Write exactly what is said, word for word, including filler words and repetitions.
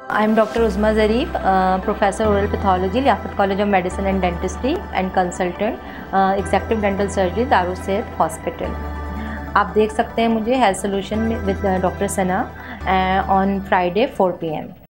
I am Doctor Uzma Zarif, uh, Professor Oral Pathology, Liaquat College of Medicine and Dentistry and Consultant, uh, Executive Dental Surgery, Darusehat hospital. आप देख सकते हैं मुझे health solution में with doctor Sana on Friday four P M.